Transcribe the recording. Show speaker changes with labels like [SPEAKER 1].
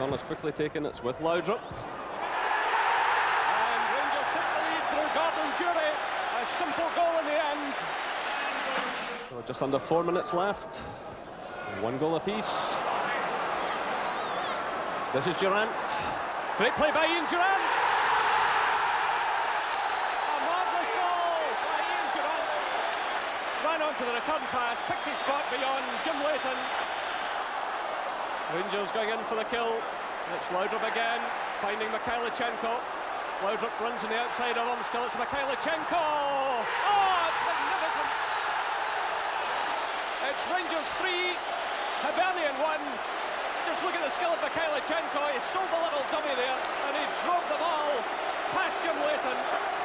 [SPEAKER 1] corner's quickly taken. It's with Laudrup. And Rangers take the lead through Gordon Jury. A simple goal in the end. So just under 4 minutes left. 1 goal apiece. This is Durant. Great play by Ian Durant. A marvellous goal by Ian Durant. Ran onto the return pass, picked his spot beyond Jim Leighton. Rangers going in for the kill. It's Laudrup again, finding Mikhailichenko. Laudrup runs on the outside of him, still it's Mikhailichenko. Oh, it's magnificent. It's Rangers 3, Hibernian 1. Just look at the skill of Mikhailichenko. He sold the little dummy there, and he drove the ball past Jim Leighton.